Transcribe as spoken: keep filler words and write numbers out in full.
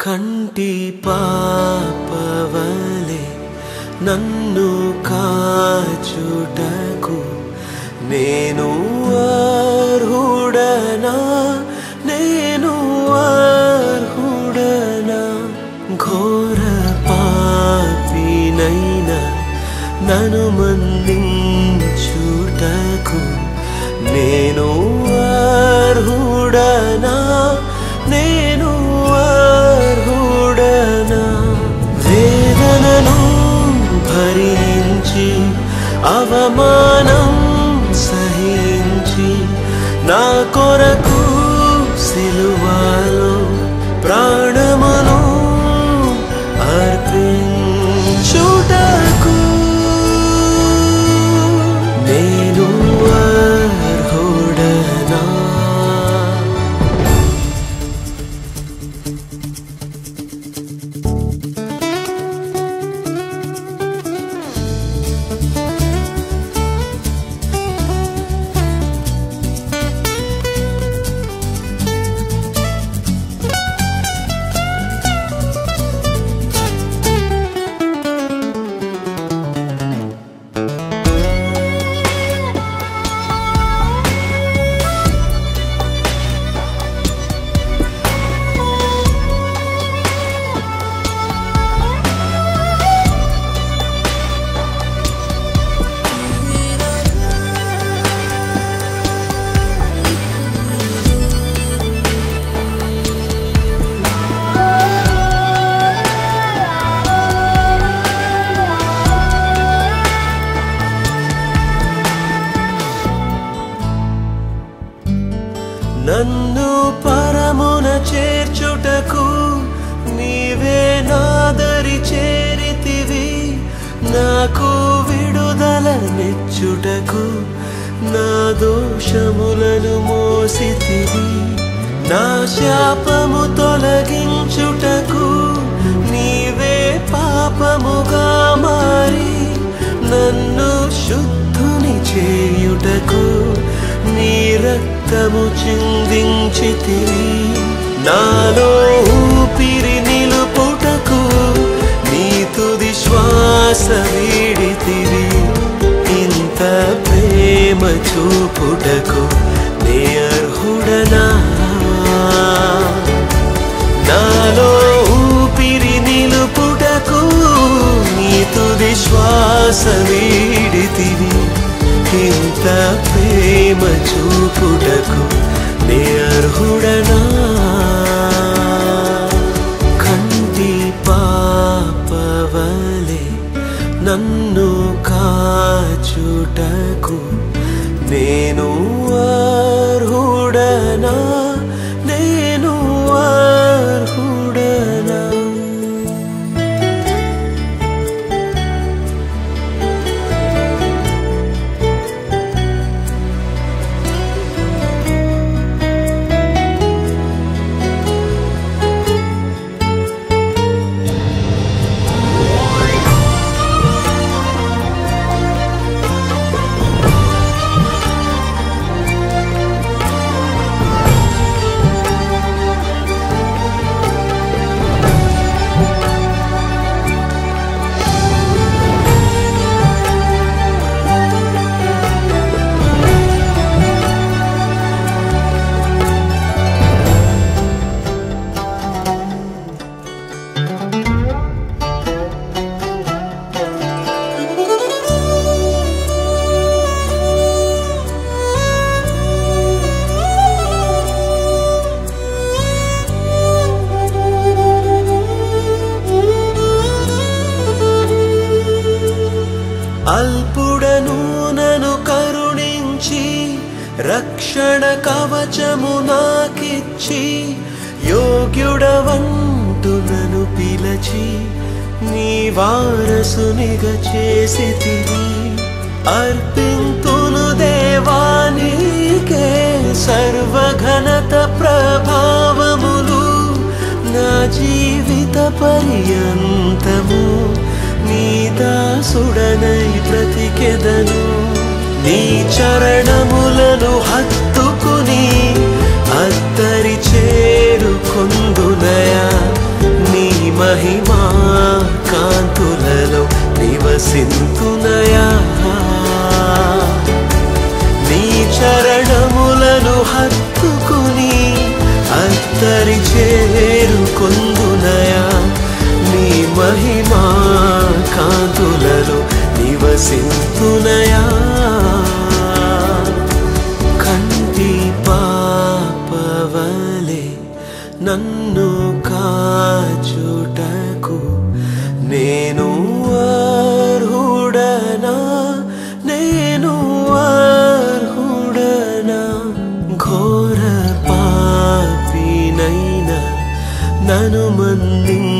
కంటి పాపవలే నన్ను కాచుటకు నేను అర్హుడనా నేను అర్హుడనా ఘోర పాపినైనా నన్ను మన్నించుటకు నేను అర్హుడనా నేను అర్హుడనా వేదనను భరించి అవమానం సహించి నా కొరకు సిలువలో ప్రాణమును అర్పించుటకు నేను అర్హుడనా నన్ను పరమున చేర్చుటకు నీవే నాదరి చేరితివి నాకు విడుదల నిచ్చుటకు నా దోషములను మోసితివి నా శాపము తొలగించుటకు నీవే పాపముగా మారి నన్ను శుద్ధుని చేయుటకు నీ రక్తము చిందించితివి నాలో ఊపిరి నిలుపుటకు నీ తుది శ్వాస వీడితివి ఇంత ప్రేమ చూపుటకు నే అర్హుడనా నాలో ఊపిరి నిలుపుటకు నీ తుది శ్వాస వీడితివి ఇంత ప్రేమ చూపుటకు నే అర్హుడనా కంటి పాపవలే నన్ను కాచుటకు నేను అర్హుడనా నేను అర్హుడనా అల్పుడను నన్ను కరుణించి రక్షణ కవచము నాకిచ్చి యోగ్యుడవంటూ నన్ను పిలచి నీ వారసునిగా చేసితివి అర్పింతును దేవా నీకే సర్వఘనత ప్రభావములు నా జీవిత పర్యంతము నీ దాసుడనై బ్రతికెదను నీ చరణములను హత్తుకుని అద్దరి చేరుకొందునయా దరి చేరుకొందునయా నీ మహిమా కాంతులలో నివసింతునయా కంటి పాపవలే నన్ను కాచుటకు నేను అర్హుడనా నేను అర్హుడనా ఘోర పాపినైనా నన్ను మన్నించు